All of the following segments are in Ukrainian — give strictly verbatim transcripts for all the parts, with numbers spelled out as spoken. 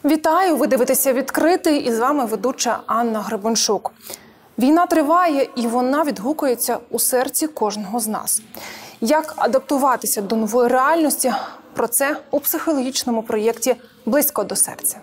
Вітаю! Ви дивитеся «Відкритий» і з вами ведуча Анна Гребеншук. Війна триває і вона відгукується у серці кожного з нас. Як адаптуватися до нової реальності? Про це у психологічному проєкті «Близько до серця».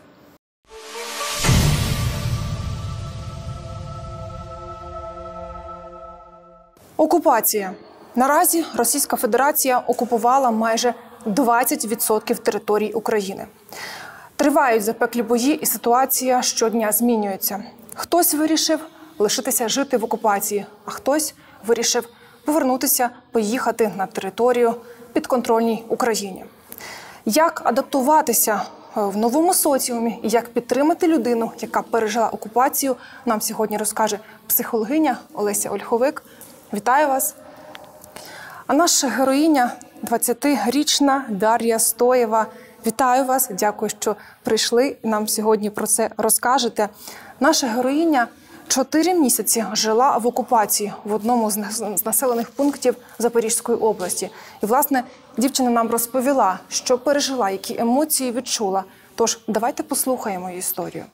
Окупація. Наразі Російська Федерація окупувала майже двадцять відсотків території України. Тривають запеклі бої і ситуація щодня змінюється. Хтось вирішив лишитися жити в окупації, а хтось вирішив повернутися, поїхати на територію підконтрольній Україні. Як адаптуватися в новому соціумі і як підтримати людину, яка пережила окупацію, нам сьогодні розкаже психологиня Олеся Ольховик. Вітаю вас! А наша героїня – двадцятирічна Дар'я Стоєва. Вітаю вас, дякую, що прийшли і нам сьогодні про це розкажете. Наша героїня чотири місяці жила в окупації в одному з населених пунктів Запорізької області. І, власне, дівчина нам розповіла, що пережила, які емоції відчула. Тож, давайте послухаємо її історію.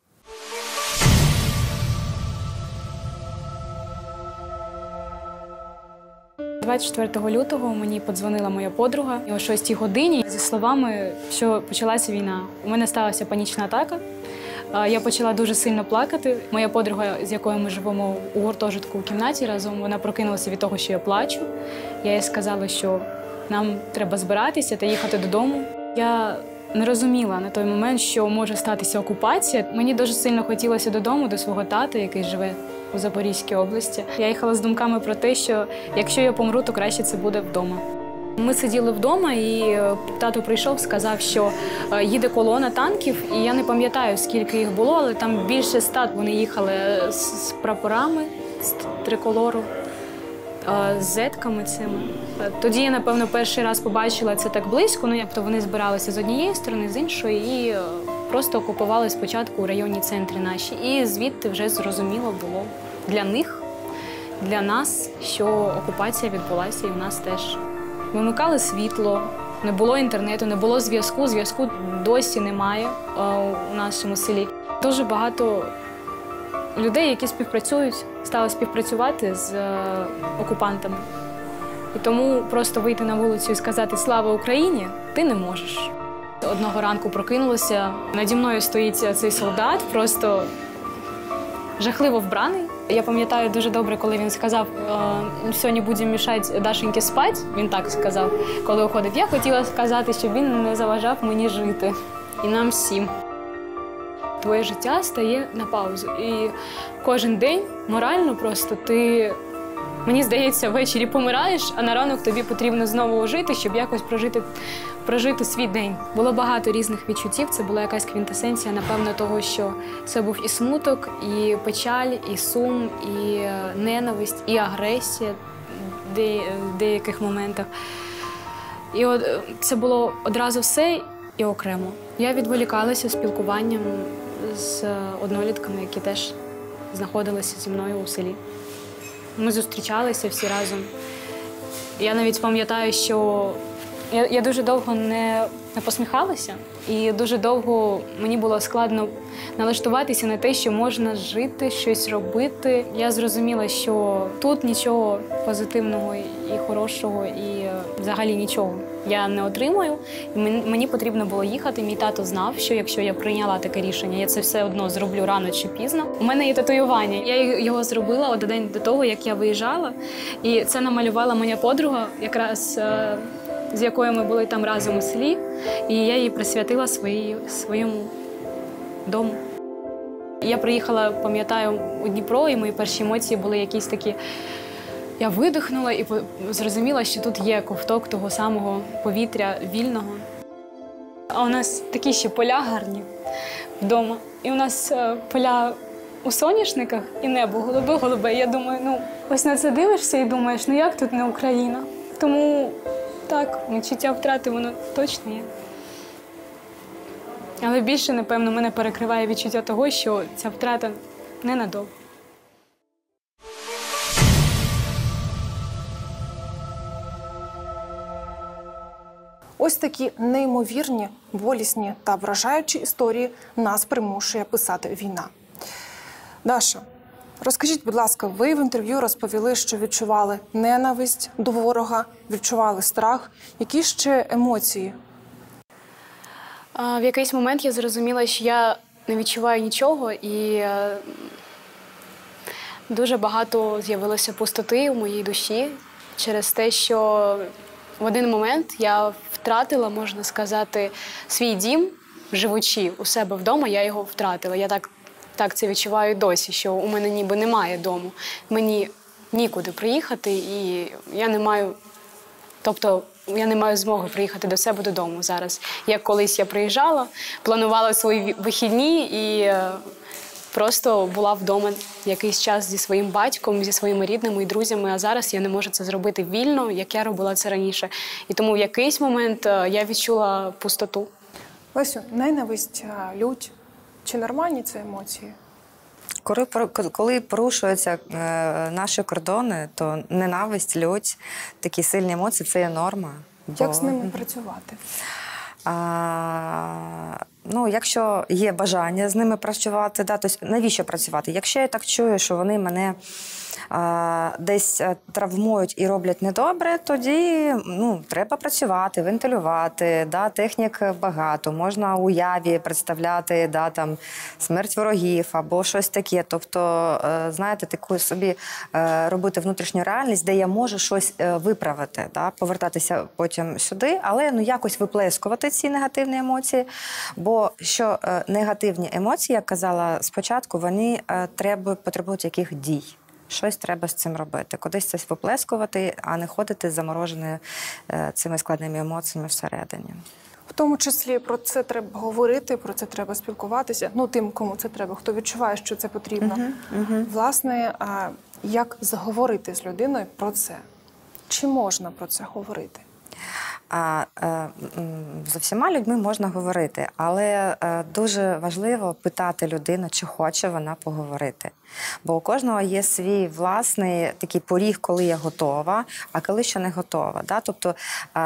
двадцять четвертого лютого мені подзвонила моя подруга о шостій годині зі словами, що почалася війна. У мене сталася панічна атака. Я почала дуже сильно плакати. Моя подруга, з якою ми живемо у гуртожитку у кімнаті разом, вона прокинулася від того, що я плачу. Я їй сказала, що нам треба збиратися та їхати додому. Я не розуміла на той момент, що може статися окупація. Мені дуже сильно хотілося додому, до свого тата, який живе у Запорізькій області. Я їхала з думками про те, що якщо я помру, то краще це буде вдома. Ми сиділи вдома, і тато прийшов, сказав, що їде колона танків, і я не пам'ятаю, скільки їх було, але там більше ста. Вони їхали з прапорами, з триколору, з зетками цими. Тоді я, напевно, перший раз побачила це так близько, ну, як то вони збиралися з однієї сторони, з іншої, і просто окупували спочатку у районній центрі наші. І звідти вже зрозуміло було для них, для нас, що окупація відбулася і в нас теж. Вимикали світло, не було інтернету, не було зв'язку, зв'язку досі немає у нашому селі. Дуже багато людей, які співпрацюють, стали співпрацювати з окупантами. І тому просто вийти на вулицю і сказати «Слава Україні» ти не можеш. Одного ранку прокинулася, наді мною стоїть цей солдат, просто жахливо вбраний. Я пам'ятаю дуже добре, коли він сказав «Сьогодні будемо мішати Дашеньки спати», він так сказав, коли уходив. Я хотіла сказати, щоб він не заважав мені жити. І нам всім. Твоє життя стає на паузу. І кожен день морально просто ти, мені здається, ввечері помираєш, а на ранок тобі потрібно знову жити, щоб якось прожити, прожити свій день. Було багато різних відчуттів, це була якась квінтесенція, напевно, того, що це був і смуток, і печаль, і сум, і ненависть, і агресія в деяких моментах. І от це було одразу все і окремо. Я відволікалася спілкуванням з однолітками, які теж знаходилися зі мною у селі. Ми зустрічалися всі разом. Я навіть пам'ятаю, що я, я дуже довго не, не посміхалася, і дуже довго мені було складно налаштуватися на те, що можна жити, щось робити. Я зрозуміла, що тут нічого позитивного і хорошого, і взагалі нічого я не отримую. І мені, мені потрібно було їхати. Мій тато знав, що якщо я прийняла таке рішення, я це все одно зроблю рано чи пізно. У мене є татуювання. Я його зробила один день до того, як я виїжджала. І це намалювала моя подруга, якраз з якою ми були там разом у селі. І я її присвятила своїй, своєму дому. Я приїхала, пам'ятаю, у Дніпро, і мої перші емоції були якісь такі. Я видихнула і зрозуміла, що тут є ковток того самого повітря вільного. А у нас такі ще поля гарні вдома. І у нас поля у соняшниках і небо голубе-голубе. Я думаю, ну, ось на це дивишся і думаєш, ну як тут не Україна? Тому так, відчуття втрати, воно точно є. Але більше, напевно, мене перекриває відчуття того, що ця втрата ненадовго. Ось такі неймовірні, болісні та вражаючі історії нас примушує писати війна. Даша, розкажіть, будь ласка, ви в інтерв'ю розповіли, що відчували ненависть до ворога, відчували страх. Які ще емоції? В якийсь момент я зрозуміла, що я не відчуваю нічого, і дуже багато з'явилося пустоти у моїй душі через те, що в один момент я втратила, можна сказати, свій дім, живучи у себе вдома, я його втратила. Я так, так це відчуваю досі, що у мене ніби немає дому. Мені нікуди приїхати, і я не маю, тобто я не маю змоги приїхати до себе додому зараз. Як колись я приїжджала, планувала свої вихідні і просто була вдома якийсь час зі своїм батьком, зі своїми рідними і друзями, а зараз я не можу це зробити вільно, як я робила це раніше. І тому в якийсь момент я відчула пустоту. Лесю, ненависть, лють. Чи нормальні це емоції? Коли, коли порушуються е, наші кордони, то ненависть, лють, такі сильні емоції – це є норма. Бо... Як з ними працювати? А, ну, якщо є бажання з ними працювати, да, то навіщо працювати? Якщо я так чую, що вони мене а, десь травмують і роблять недобре, тоді ну, треба працювати, вентилювати, да, технік багато. Можна уяві представляти да, там, смерть ворогів або щось таке. Тобто, знаєте, таку собі робити внутрішню реальність, де я можу щось виправити, да, повертатися потім сюди, але ну, якось виплескувати ці негативні емоції. Бо що негативні емоції, як казала спочатку, вони треба, потребують яких дій. Щось треба з цим робити, кудись це виплескувати, а не ходити замороженими цими складними емоціями всередині. В тому числі про це треба говорити, про це треба спілкуватися. Ну, тим, кому це треба, хто відчуває, що це потрібно. Uh-huh, uh-huh. Власне, як заговорити з людиною про це? Чи можна про це говорити? А, е, з усіма людьми можна говорити, але е, дуже важливо питати людину, чи хоче вона поговорити. Бо у кожного є свій власний такий поріг, коли я готова, а коли ще не готова. Да? Тобто е,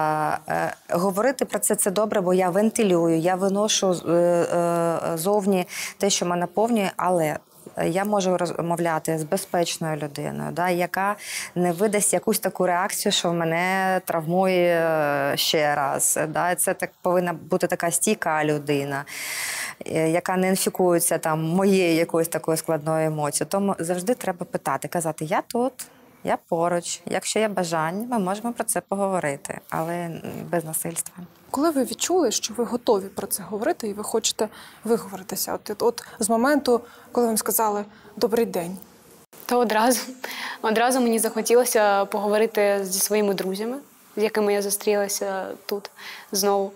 е, говорити про це – це добре, бо я вентилюю, я виношу е, е, зовні те, що мене наповнює, але я можу розмовляти з безпечною людиною, да, яка не видасть якусь таку реакцію, що мене травмує ще раз. Да. Це так повинна бути така стійка людина, яка не інфікується там моєю якоюсь такою складною емоцією. Тому завжди треба питати, казати: я тут, я поруч. Якщо є бажання, ми можемо про це поговорити, але без насильства. Коли ви відчули, що ви готові про це говорити і ви хочете виговоритися? От, от з моменту, коли вам сказали «добрий день». То одразу. Одразу мені захотілося поговорити зі своїми друзями, з якими я зустрілася тут знову,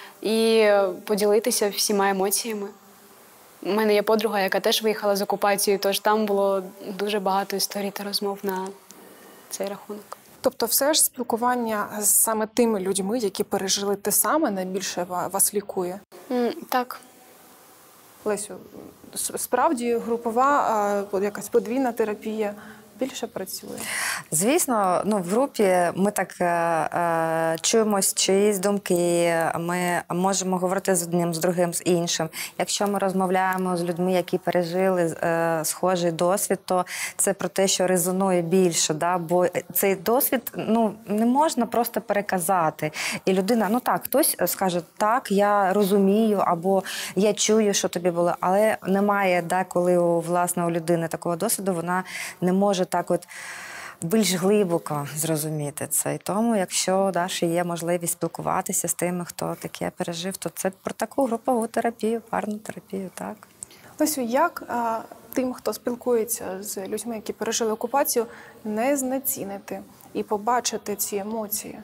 і поділитися всіма емоціями. У мене є подруга, яка теж виїхала з окупації, тож там було дуже багато історій та розмов на цей рахунок. Тобто все ж спілкування з саме тими людьми, які пережили те саме, найбільше вас лікує? Mm, так. Лесю, справді групова, якась подвійна терапія більше працює? Звісно, ну, в групі ми так е, чуємось чиїсь думки, ми можемо говорити з одним, з другим, з іншим. Якщо ми розмовляємо з людьми, які пережили е, схожий досвід, то це про те, що резонує більше, да? Бо цей досвід ну, не можна просто переказати. І людина, ну так, хтось скаже, так, я розумію, або я чую, що тобі було, але немає, да, коли у, власне, у людини такого досвіду, вона не може так от більш глибоко зрозуміти це. І тому, якщо Даші є можливість спілкуватися з тими, хто таке пережив, то це про таку групову терапію, парну терапію, так. Лесю, як а, тим, хто спілкується з людьми, які пережили окупацію, не знецінити і побачити ці емоції?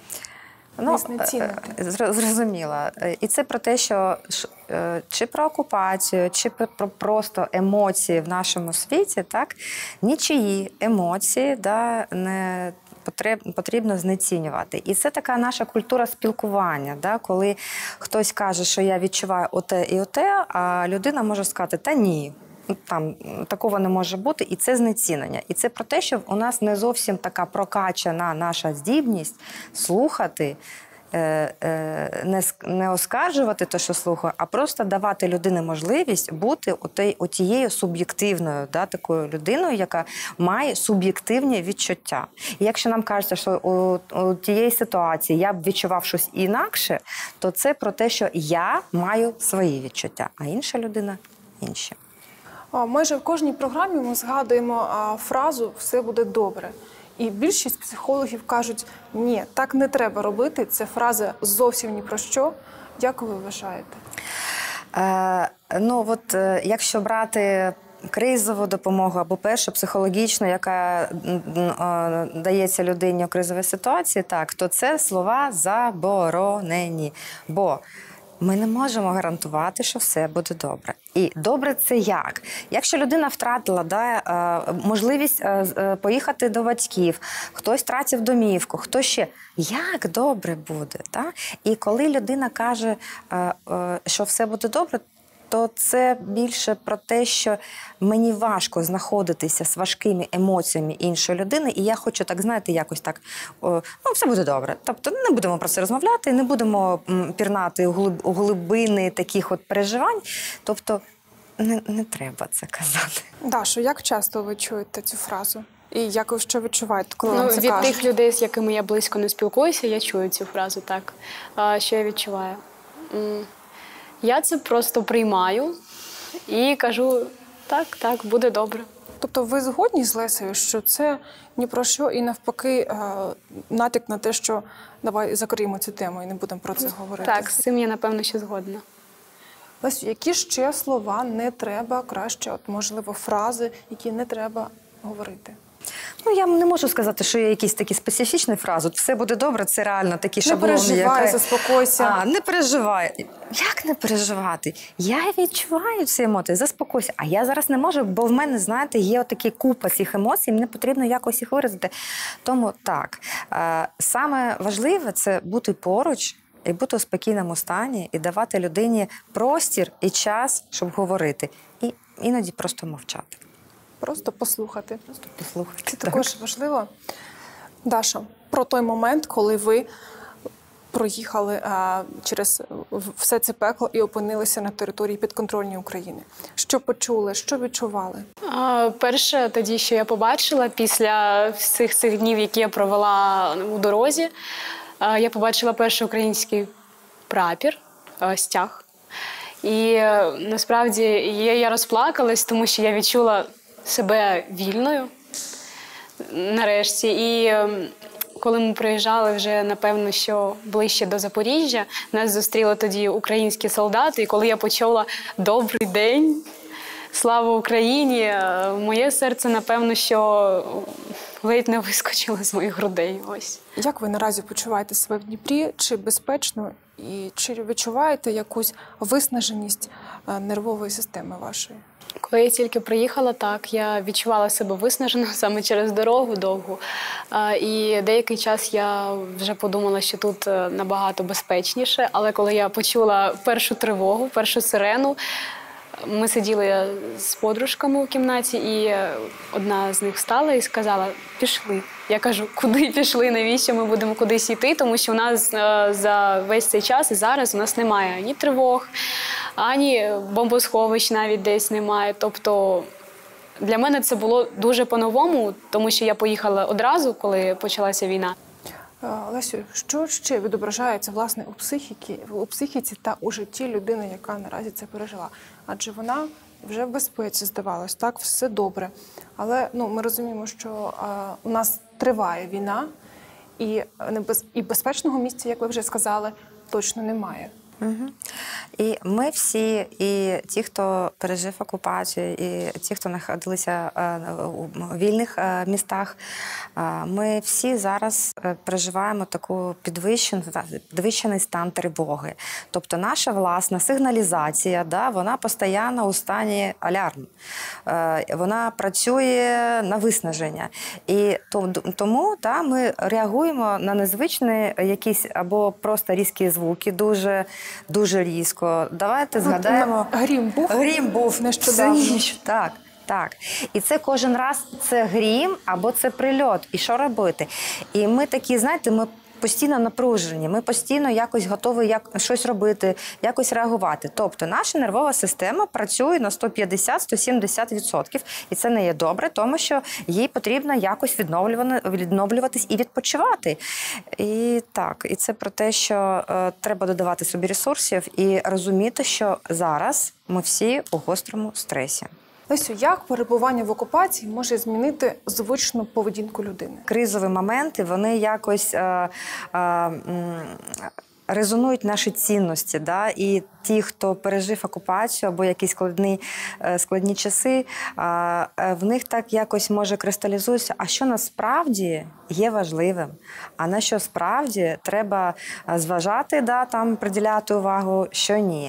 Ну, зрозуміло. І це про те, що чи про окупацію, чи про просто емоції в нашому світі, так, нічиї емоції, да, не потрібно знецінювати. І це така наша культура спілкування, да, коли хтось каже, що я відчуваю оте і оте, а людина може сказати, та ні. Там такого не може бути, і це знецінення. І це про те, що у нас не зовсім така прокачана наша здібність слухати не, не оскаржувати те, що слухаю, а просто давати людині можливість бути у тією суб'єктивною, да, такою людиною, яка має суб'єктивні відчуття. І якщо нам кажеться, що у, у тієї ситуації я б відчував щось інакше, то це про те, що я маю свої відчуття, а інша людина – інші. Майже в кожній програмі ми згадуємо фразу «все буде добре». І більшість психологів кажуть, ні, так не треба робити, це фраза зовсім ні про що. Як ви вважаєте? Е, ну, от, е, якщо брати кризову допомогу або першу психологічну, яка е, дається людині у кризовій ситуації, так, то це слова заборонені. Бо ми не можемо гарантувати, що все буде добре. І добре це як? Якщо людина втратила да, можливість поїхати до батьків, хтось втратив домівку, хто ще, як добре буде? Да? І коли людина каже, що все буде добре, то це більше про те, що мені важко знаходитися з важкими емоціями іншої людини, і я хочу, так, знаєте, якось так, ну, все буде добре. Тобто не будемо про це розмовляти, не будемо пірнати у глибини таких от переживань. Тобто не, не треба це казати. Дашо, як часто ви чуєте цю фразу? І як ви що відчуваєте, коли ну, вам це від кажуть? тих людей, з якими я близько не спілкуюся, я чую цю фразу, так. А, що я відчуваю? Я це просто приймаю і кажу, так, так, буде добре. Тобто ви згодні з Лесею, що це ні про що і навпаки натяк на те, що давай закриємо цю тему і не будемо про це говорити? Так, з цим я, напевно, ще згодна. Лесю, які ще слова не треба краще, от, можливо, фрази, які не треба говорити? Ну, я не можу сказати, що є якісь такі специфічні фрази. Все буде добре, це реально такі шаблони. Не переживай, яка... заспокойся. А, не переживай. Як не переживати? Я відчуваю ці емоції, заспокойся. А я зараз не можу, бо в мене, знаєте, є отакі купа цих емоцій, мені потрібно якось їх виразити. Тому так, саме важливе – це бути поруч, і бути у спокійному стані, і давати людині простір і час, щоб говорити. І іноді просто мовчати. Просто послухати. Просто послухати. Це також так важливо. Даша, про той момент, коли ви проїхали а, через все це пекло і опинилися на території підконтрольної України. Що почули, що відчували? А, перше, тоді, що я побачила після всіх цих днів, які я провела у дорозі, а, я побачила перший український прапір, а, стяг. І насправді я, я розплакалась, тому що я відчула себе вільною нарешті. І коли ми приїжджали вже, напевно, що ближче до Запоріжжя, нас зустріли тоді українські солдати. І коли я почула «Добрий день! Слава Україні!», моє серце, напевно, що ледь не вискочило з моїх грудей. Ось. Як ви наразі почуваєте себе в Дніпрі? Чи безпечно? І чи відчуваєте якусь виснаженість нервової системи вашої? Коли я тільки приїхала, так, я відчувала себе виснажено саме через дорогу довгу. І деякий час я вже подумала, що тут набагато безпечніше. Але коли я почула першу тривогу, першу сирену, ми сиділи з подружками у кімнаті, і одна з них встала і сказала: «Пішли». Я кажу: куди пішли, навіщо ми будемо кудись йти? Тому що у нас за весь цей час і зараз у нас немає ні тривог, ані бомбосховищ навіть десь немає. Тобто для мене це було дуже по-новому, тому що я поїхала одразу, коли почалася війна. Лесю, що ще відображається, власне, у психіці, у психіці та у житті людини, яка наразі це пережила? Адже вона вже в безпеці, здавалось, так, все добре. Але ну, ми розуміємо, що а, у нас триває війна, і, небез... і безпечного місця, як ви вже сказали, точно немає. Угу. І ми всі, і ті, хто пережив окупацію, і ті, хто знаходилися у вільних містах, ми всі зараз переживаємо таку підвищену, підвищений стан тривоги. Тобто наша власна сигналізація, да, вона постійно у стані алярм. Вона працює на виснаження. І тому да, ми реагуємо на незвичні якісь або просто різкі звуки, дуже Дуже різко. Давайте згадаємо. Грім був? Грім був нещодавно. Так, так. І це кожен раз це грім або це прильот. І що робити? І ми такі, знаєте, ми постійно напружені, ми постійно якось готові як, щось робити, якось реагувати. Тобто наша нервова система працює на сто п'ятдесят - сто сімдесят відсотків, і це не є добре, тому що їй потрібно якось відновлюватись і відпочивати. І так, і це про те, що е, треба додавати собі ресурсів і розуміти, що зараз ми всі у гострому стресі. Лесю, як перебування в окупації може змінити звичну поведінку людини? Кризові моменти, вони якось е, е, резонують наші цінності. Да? І ті, хто пережив окупацію або якісь складні, складні часи, в них так якось може кристалізується, а що насправді є важливим, а на що справді треба зважати, да, там, приділяти увагу, що ні.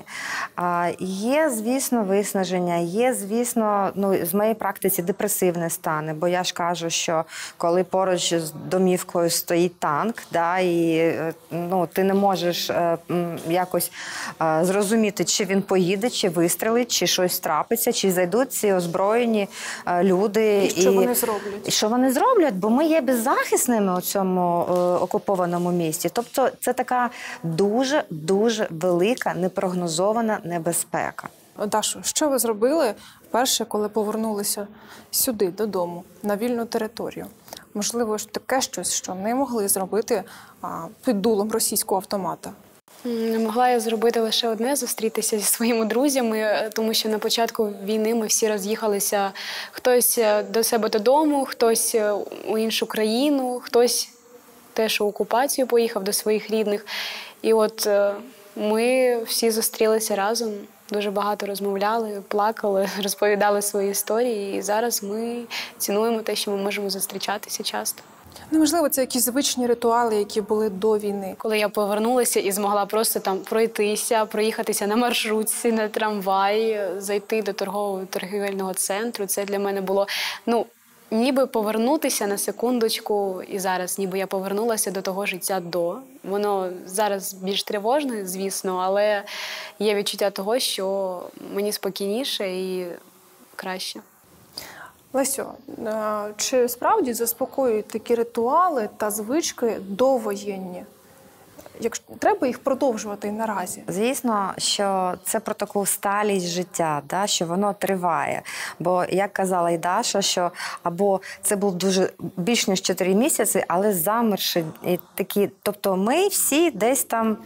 Є, звісно, виснаження, є, звісно, ну, з моєї практиці депресивні стани, бо я ж кажу, що коли поруч з домівкою стоїть танк, да, і ну, ти не можеш якось зрозуміти, розуміти, чи він поїде, чи вистрелить, чи щось трапиться, чи зайдуть ці озброєні люди. І що і, вони зроблять? І що вони зроблять, бо ми є беззахисними у цьому е, окупованому місті. Тобто це така дуже-дуже велика, непрогнозована небезпека. Дашо, що ви зробили перше, коли повернулися сюди, додому, на вільну територію? Можливо, таке щось, що не могли зробити а, під дулом російського автомата? Не могла я зробити лише одне – зустрітися зі своїми друзями, тому що на початку війни ми всі роз'їхалися. Хтось до себе додому, хтось у іншу країну, хтось теж у окупацію поїхав до своїх рідних. І от ми всі зустрілися разом, дуже багато розмовляли, плакали, розповідали свої історії. І зараз ми цінуємо те, що ми можемо зустрічатися часто. Неможливо, це якісь звичні ритуали, які були до війни. Коли я повернулася і змогла просто там пройтися, проїхатися на маршрутці, на трамваї, зайти до торгового торгівельного центру, це для мене було, ну, ніби повернутися на секундочку, і зараз ніби я повернулася до того життя до. Воно зараз більш тривожне, звісно, але є відчуття того, що мені спокійніше і краще. Лесю, чи справді заспокоюють такі ритуали та звички довоєнні? Якщо треба їх продовжувати і наразі? Звісно, що це про таку сталість життя, да, що воно триває. Бо, як казала і Даша, що або це був дуже більш ніж чотири місяці, але замерші такі. Тобто ми всі десь там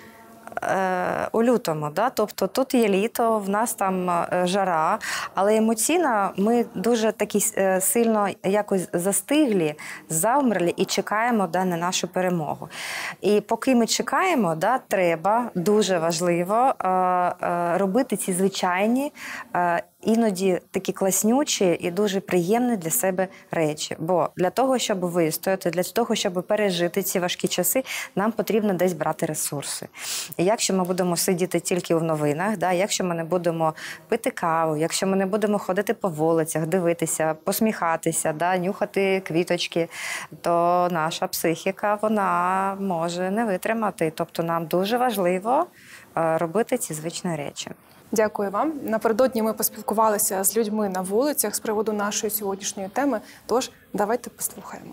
у лютому, да? Тобто тут є літо, в нас там жара, але емоційно ми дуже такі сильно якось застиглі, завмерли і чекаємо, да, на нашу перемогу. І поки ми чекаємо, да, треба, дуже важливо робити ці звичайні, іноді такі класнючі і дуже приємні для себе речі. Бо для того, щоб вистояти, для того, щоб пережити ці важкі часи, нам потрібно десь брати ресурси. І якщо ми будемо сидіти тільки в новинах, да, якщо ми не будемо пити каву, якщо ми не будемо ходити по вулицях, дивитися, посміхатися, да, нюхати квіточки, то наша психіка, вона може не витримати. Тобто нам дуже важливо робити ці звичні речі. Дякую вам. Напередодні ми поспілкувалися з людьми на вулицях з приводу нашої сьогоднішньої теми, тож давайте послухаємо.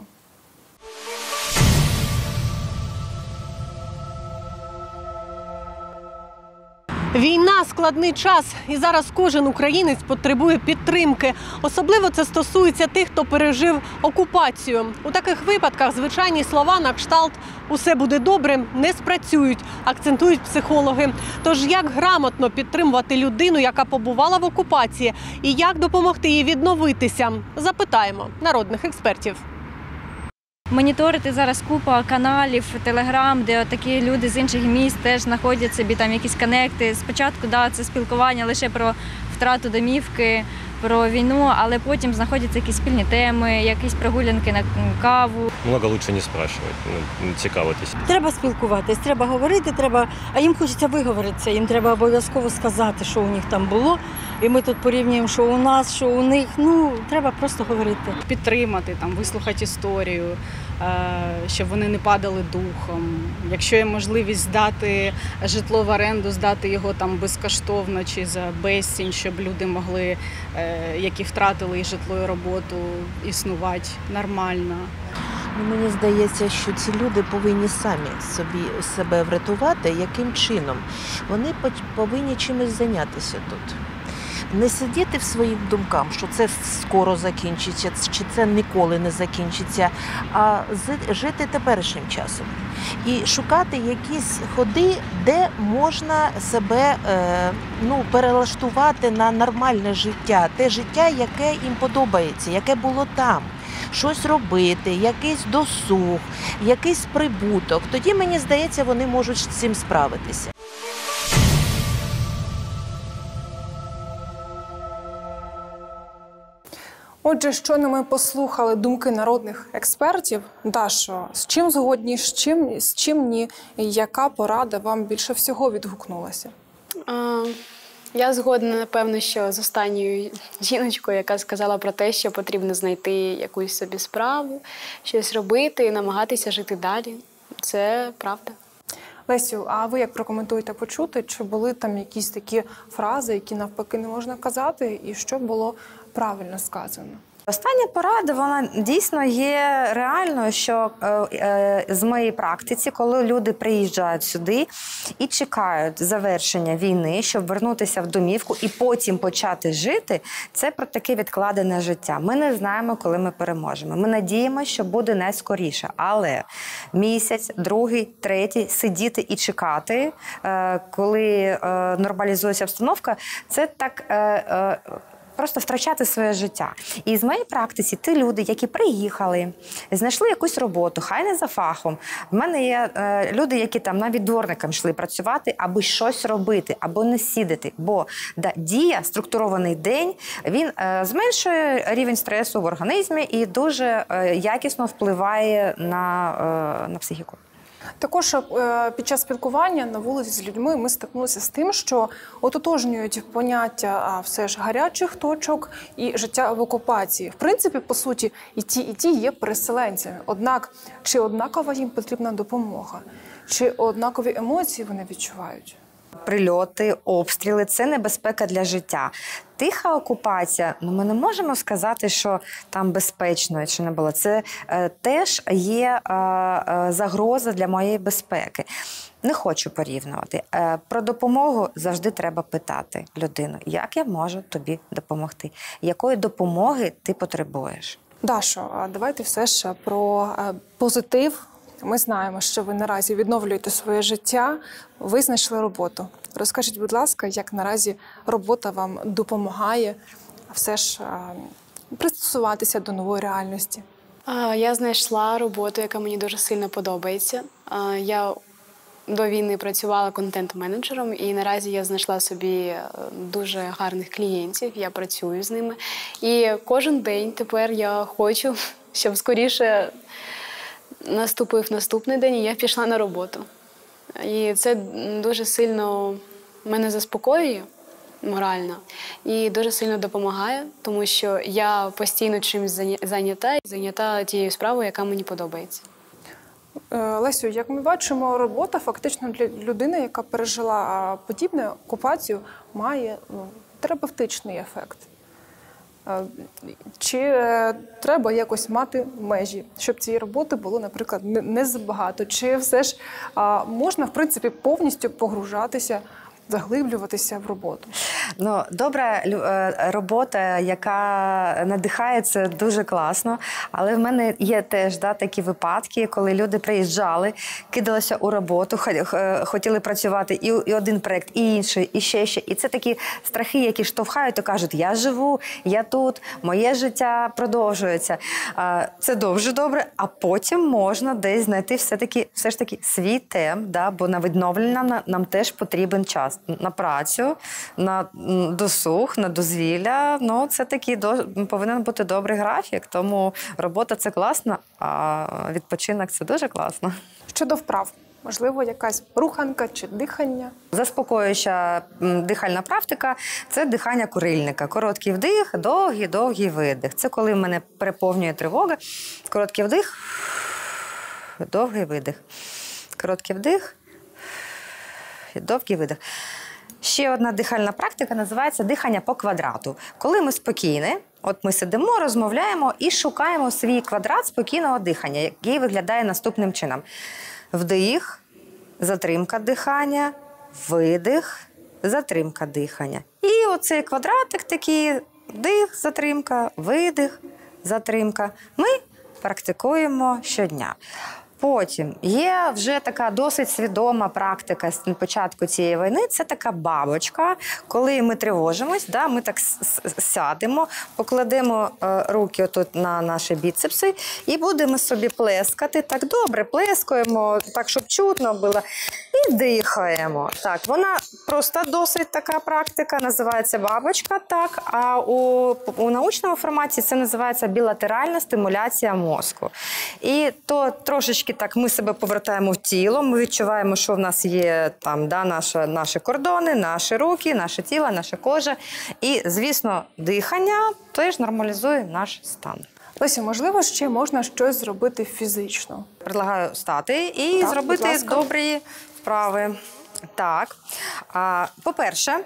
Війна – складний час, і зараз кожен українець потребує підтримки. Особливо це стосується тих, хто пережив окупацію. У таких випадках звичайні слова на кшталт «усе буде добре» не спрацюють, акцентують психологи. Тож як грамотно підтримувати людину, яка побувала в окупації, і як допомогти їй відновитися? Запитаємо народних експертів. Моніторити зараз купа каналів, телеграм, де такі люди з інших міст теж знаходять собі там якісь конекти. Спочатку, да, це спілкування лише про втрату домівки, про війну, але потім знаходяться якісь спільні теми, якісь прогулянки на каву. Много лучше не спрашивать, ну, цікавитись. Треба спілкуватись, треба говорити, треба, а їм хочеться виговоритися, їм треба обов'язково сказати, що у них там було. І ми тут порівнюємо, що у нас, що у них. Ну, треба просто говорити. Підтримати, там, вислухати історію, щоб вони не падали духом. Якщо є можливість здати житло в оренду, здати його там безкоштовно чи за безцінь, щоб люди могли, які втратили і житло, і роботу, існувати нормально. Ну, мені здається, що ці люди повинні самі собі себе врятувати. Яким чином? Вони повинні чимось зайнятися тут. Не сидіти в своїх думках, що це скоро закінчиться, чи це ніколи не закінчиться, а жити теперішнім часом. І шукати якісь ходи, де можна себе е, ну, перелаштувати на нормальне життя, те життя, яке їм подобається, яке було там. Щось робити, якийсь досуг, якийсь прибуток. Тоді, мені здається, вони можуть з цим справитися. Отже, щойно ми послухали думки народних експертів. Дашо, з чим згодні, з чим, з чим ні? Яка порада вам більше всього відгукнулася? А, я згодна, напевно, що з останньою жіночкою, яка сказала про те, що потрібно знайти якусь собі справу, щось робити і намагатися жити далі. Це правда. Лесю, а ви як прокоментуєте почути? Чи були там якісь такі фрази, які навпаки не можна казати, і що було правильно сказано? Остання порада, вона дійсно є реальною, що е, е, з моєї практиці, коли люди приїжджають сюди і чекають завершення війни, щоб вернутися в домівку і потім почати жити, це про таке відкладене життя. Ми не знаємо, коли ми переможемо. Ми надіємося, що буде найскоріше. Але місяць, другий, третій сидіти і чекати, е, коли е, нормалізується обстановка, це так... Е, е, Просто втрачати своє життя. І з моєї практиці ті люди, які приїхали, знайшли якусь роботу, хай не за фахом. В мене є е, люди, які там навіть дворником йшли працювати, аби щось робити, або не сідати. Бо да, дія, структурований день, він е, зменшує рівень стресу в організмі і дуже е, якісно впливає на, е, на психіку. Також е, під час спілкування на вулиці з людьми ми стикнулися з тим, що ототожнюють поняття а, все ж гарячих точок і життя в окупації. В принципі, по суті, і ті, і ті є переселенцями. Однак, чи однакова їм потрібна допомога? Чи однакові емоції вони відчувають? Прильоти, обстріли – це небезпека для життя. Тиха окупація, ну ми не можемо сказати, що там безпечно чи не було. Це е, теж є е, е, загроза для моєї безпеки. Не хочу порівнювати. Е, про допомогу завжди треба питати людину, як я можу тобі допомогти, якої допомоги ти потребуєш. Дашо, а давайте все ж про е, позитив. Ми знаємо, що ви наразі відновлюєте своє життя, ви знайшли роботу. Розкажіть, будь ласка, як наразі робота вам допомагає все ж пристосуватися до нової реальності? Я знайшла роботу, яка мені дуже сильно подобається. Я до війни працювала контент-менеджером, і наразі я знайшла собі дуже гарних клієнтів, я працюю з ними. І кожен день тепер я хочу, щоб скоріше наступив наступний день, і я пішла на роботу. І це дуже сильно мене заспокоює морально і дуже сильно допомагає, тому що я постійно чимось зайнята і зайнята тією справою, яка мені подобається. Лесю, як ми бачимо, робота фактично для людини, яка пережила подібну окупацію, має ну, терапевтичний ефект. Чи е, треба якось мати межі, щоб цієї роботи було, наприклад, не, не забагато? Чи все ж а, можна, в принципі, повністю погружатися, заглиблюватися в роботу? Ну, добра робота, яка надихає, це дуже класно. Але в мене є теж да, такі випадки, коли люди приїжджали, кидалися у роботу, хотіли працювати і, і один проєкт, і інший, і ще, ще. І це такі страхи, які штовхають і кажуть, я живу, я тут, моє життя продовжується. Це дуже добре, а потім можна десь знайти все-таки, все ж таки свій темп, да, бо на відновлення нам, нам теж потрібен час. На працю, на досуг, на дозвілля. Ну, це такий до... повинен бути добрий графік. Тому робота – це класно, а відпочинок – це дуже класно. Щодо вправ, можливо, якась руханка чи дихання? Заспокоююча дихальна практика – це дихання курильника. Короткий вдих, довгий-довгий видих. Це коли в мене переповнює тривога. Короткий вдих, довгий видих. Короткий вдих, довгий видих. Ще одна дихальна практика називається дихання по квадрату. Коли ми спокійні, От ми сидимо, розмовляємо і шукаємо свій квадрат спокійного дихання, який виглядає наступним чином. Вдих, затримка дихання, видих, затримка дихання. І оцей квадратик такий, вдих, затримка, видих, затримка. Ми практикуємо щодня. Потім є вже така досить свідома практика з початку цієї війни. Це така бабочка. Коли ми тривожимось, да, ми так сядемо, покладемо е, руки отут на наші біцепси і будемо собі плескати. Так добре, плескаємо, так, щоб чутно було. І дихаємо. Так, вона просто досить така практика, називається бабочка. Так, а у, у научному форматі це називається білатеральна стимуляція мозку. І то трошечки так ми себе повертаємо в тіло, ми відчуваємо, що в нас є там, да, наші, наші кордони, наші руки, наше тіло, наша кожа. І, звісно, дихання теж нормалізує наш стан. Леся, можливо, ще можна щось зробити фізично? Предлагаю стати і так, зробити добрі вправи. Так. По-перше,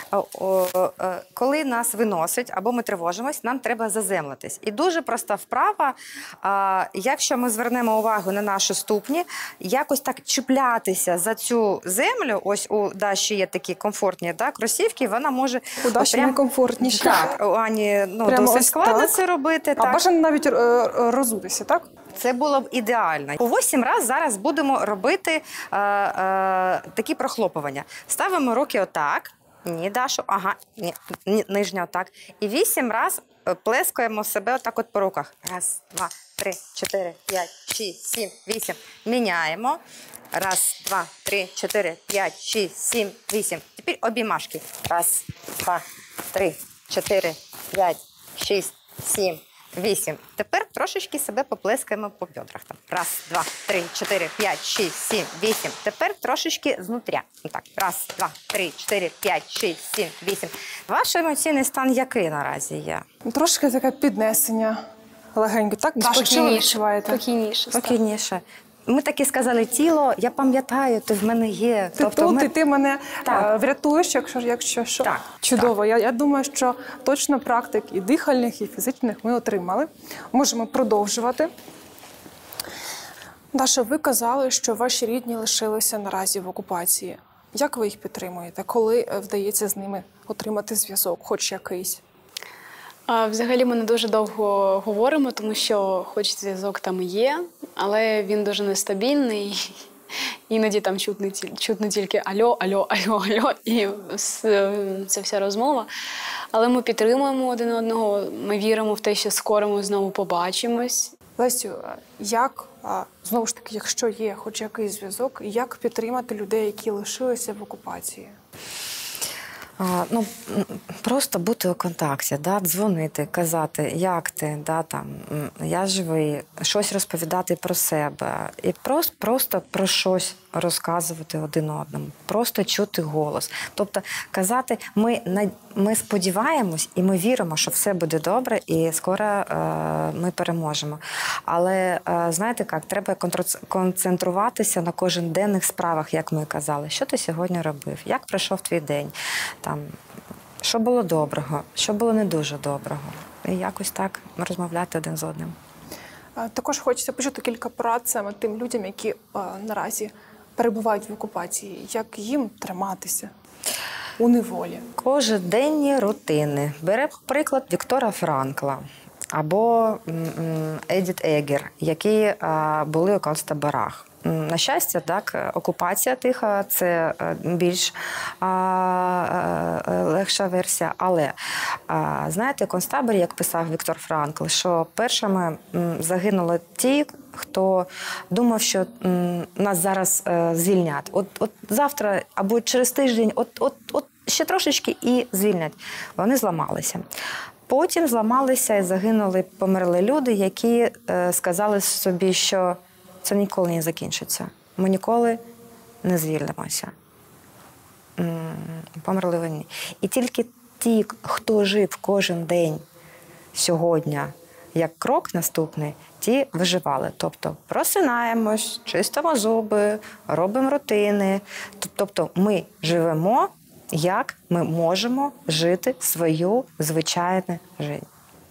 коли нас виносить або ми тривожимось, нам треба заземлитись. І дуже проста вправа, якщо ми звернемо увагу на наші ступні, якось так чіплятися за цю землю, ось у Даші є такі комфортні, так, кросівки, вона може... У Даші прям... найкомфортніші. Так, у Ані ну, досить складно це робити. А так. бажано навіть розутися, так? Це було б ідеально. По вісім разів зараз будемо робити е, е, такі прохлопування. Ставимо руки отак. Ні, Дашу, ага, ні, ні, нижня отак. І вісім разів плескаємо себе отак от по руках. Раз, два, три, чотири, п'ять, шість, сім, вісім. Міняємо. Раз, два, три, чотири, п'ять, шість, сім, вісім. Тепер обіймашки. Раз, два, три, чотири, п'ять, шість, сім. Вісім. Тепер трошечки себе поплескаємо по бедрах. Там. Раз, два, три, чотири, п'ять, шість, сім, вісім. Тепер трошечки знутря. Так. Раз, два, три, чотири, п'ять, шість, сім, вісім. Ваш емоційний стан який наразі є? Трошки таке піднесення легенько, так? Спокійніше. Спокійніше. Спокійніше. Ми таки сказали, тіло, я пам'ятаю, ти в мене є. Ти тобто тут, ми... і ти мене так. врятуєш, якщо, якщо що. Так. Чудово. Так. Я, я думаю, що точно практик і дихальних, і фізичних ми отримали. Можемо продовжувати. Даша, ви казали, що ваші рідні лишилися наразі в окупації. Як ви їх підтримуєте? Коли вдається з ними отримати зв'язок, хоч якийсь? Взагалі ми не дуже довго говоримо, тому що хоч зв'язок там і є, але він дуже нестабільний. Іноді там чутно, чутно тільки «альо, альо, альо, альо» і це вся розмова. Але ми підтримуємо один одного, ми віримо в те, що скоро ми знову побачимось. Лесю, як, знову ж таки, якщо є хоч якийсь зв'язок, як підтримати людей, які лишилися в окупації? А, ну, просто бути у контакті, да, дзвонити, казати, як ти, да, там, я живий, щось розповідати про себе. І просто, просто про щось розказувати один одному, просто чути голос. Тобто казати, ми, ми сподіваємось і ми віримо, що все буде добре і скоро е, ми переможемо. Але, е, знаєте як, треба концентруватися на коженденних справах, як ми казали. Що ти сьогодні робив? Як пройшов твій день? Там, що було доброго, що було не дуже доброго. І якось так розмовляти один з одним. Також хочеться почути кілька порад саме тим людям, які а, наразі перебувають в окупації. Як їм триматися у неволі? Коженденні рутини. Бере приклад Віктора Франкла або Едіт Еггер, які а, були у концтаборах. На щастя, так, окупація тиха – це більш а, а, легша версія. Але, а, знаєте, концтаборі, як писав Віктор Франкл, що першими загинули ті, хто думав, що м, нас зараз е, звільнять. От, от завтра або через тиждень, от, от, от ще трошечки і звільнять. Вони зламалися. Потім зламалися і загинули, померли люди, які е, сказали собі, що це ніколи не закінчиться. Ми ніколи не звільнимося. Померли вони. І тільки ті, хто жив кожен день сьогодні, як крок наступний, ті виживали. Тобто просинаємось, чистимо зуби, робимо рутини. Тобто ми живемо, як ми можемо жити свою звичайну життя.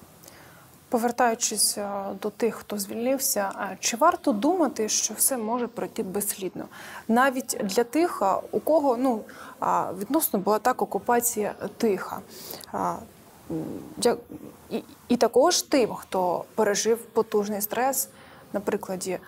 Повертаючись до тих, хто звільнився, чи варто думати, що все може пройти безслідно? Навіть для тих, у кого ну, відносно була так окупація тиха. І, і також тим, хто пережив потужний стрес, на прикладі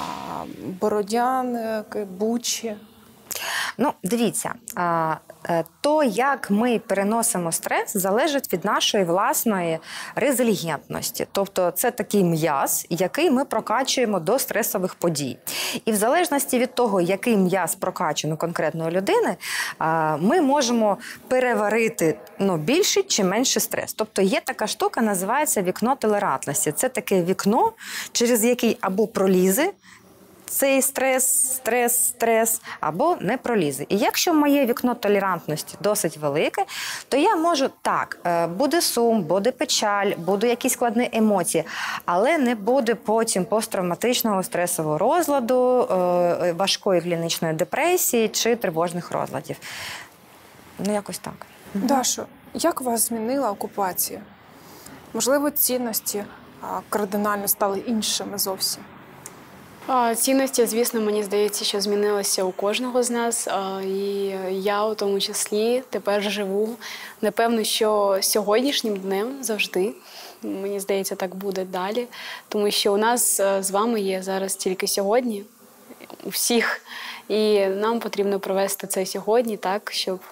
Бородянки, Бучі. Ну, дивіться, то, як ми переносимо стрес, залежить від нашої власної резильєнтності. Тобто це такий м'яз, який ми прокачуємо до стресових подій. І в залежності від того, який м'яз прокачано конкретної людини, ми можемо переварити ну, більший чи менший стрес. Тобто є така штука, називається вікно толерантності. Це таке вікно, через яке або пролізе цей стрес, стрес, стрес, або не пролізе. І якщо моє вікно толерантності досить велике, то я можу, так, буде сум, буде печаль, будуть якісь складні емоції, але не буде потім посттравматичного стресового розладу, важкої клінічної депресії чи тривожних розладів. Ну, якось так. Дашо, як вас змінила окупація? Можливо, цінності кардинально стали іншими зовсім? Цінності, звісно, мені здається, що змінилися у кожного з нас. І я у тому числі тепер живу, напевно, що сьогоднішнім днем завжди. Мені здається, так буде далі. Тому що у нас з вами є зараз тільки сьогодні, у всіх. І нам потрібно провести це сьогодні так, щоб...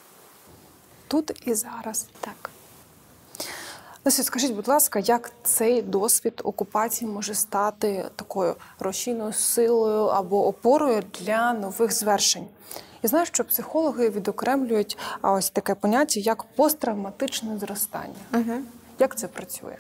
Тут і зараз. Так. Лесю, скажіть, будь ласка, як цей досвід окупації може стати такою рушійною силою або опорою для нових звершень? Я знаю, що психологи відокремлюють ось таке поняття, як посттравматичне зростання. Угу. Як це працює?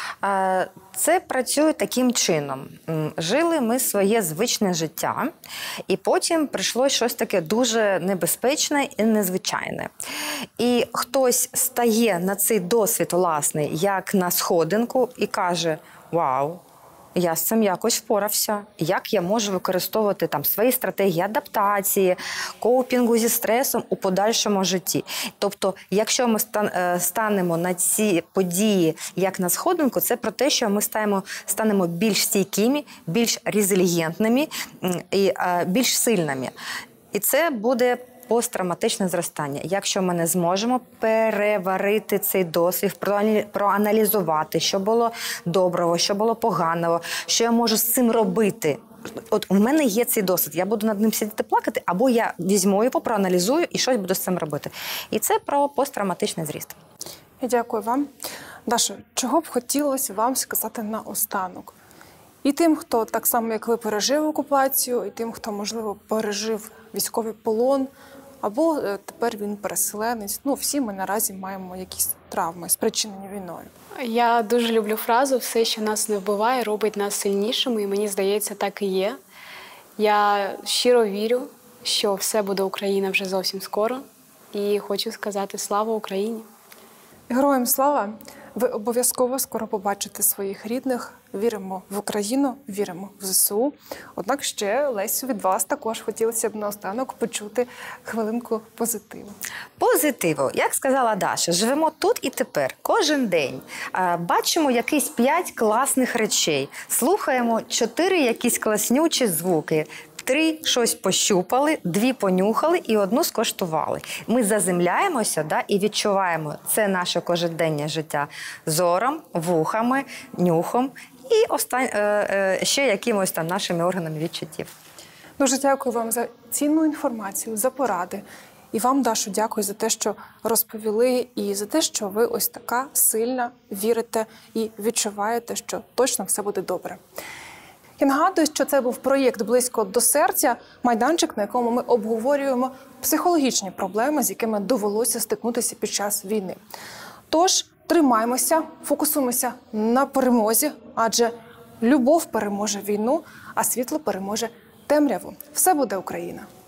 Це працює таким чином. Жили ми своє звичне життя, і потім прийшло щось таке дуже небезпечне і незвичайне. І хтось стає на цей досвід власний, як на сходинку, і каже: «Вау, я з цим якось впорався. Як я можу використовувати там свої стратегії адаптації, коупінгу зі стресом у подальшому житті?» Тобто, якщо ми станемо на ці події як на сходинку, це про те, що ми станемо, станемо більш стійкими, більш резильєнтними і більш сильними. І це буде посттравматичне зростання. Якщо ми не зможемо переварити цей досвід, проаналізувати, що було доброго, що було поганого, що я можу з цим робити. От у мене є цей досвід, я буду над ним сидіти плакати, або я візьму його, проаналізую і щось буду з цим робити. І це про посттравматичний зріст. Я дякую вам. Дашо, чого б хотілося вам сказати наостанок? І тим, хто так само, як ви, пережив окупацію, і тим, хто, можливо, пережив військовий полон, або тепер він переселенець. Ну, всі ми наразі маємо якісь травми, спричинені війною. Я дуже люблю фразу «все, що нас не вбиває, робить нас сильнішими», і мені здається, так і є. Я щиро вірю, що все буде Україна вже зовсім скоро, і хочу сказати слава Україні. Героям слава! Ви обов'язково скоро побачите своїх рідних. Віримо в Україну, віримо в ЗСУ. Однак ще, Лесю, від вас також хотілося б наостанок почути хвилинку позитиву. Позитиву. Як сказала Даша, живемо тут і тепер, кожен день. Бачимо якісь п'ять класних речей, слухаємо чотири якісь класнючі звуки. Три щось пощупали, дві понюхали і одну скоштували. Ми заземляємося, да, і відчуваємо це наше коженденне життя зором, вухами, нюхом і остан... ще якимось там нашими органами відчуттів. Дуже дякую вам за цінну інформацію, за поради. І вам, Дашо, дякую за те, що розповіли, і за те, що ви ось така сильна, вірите і відчуваєте, що точно все буде добре. Я нагадую, що це був проєкт «Близько до серця», майданчик, на якому ми обговорюємо психологічні проблеми, з якими довелося стикнутися під час війни. Тож, тримаймося, фокусуємося на перемозі, адже любов переможе війну, а світло переможе темряву. Все буде Україна!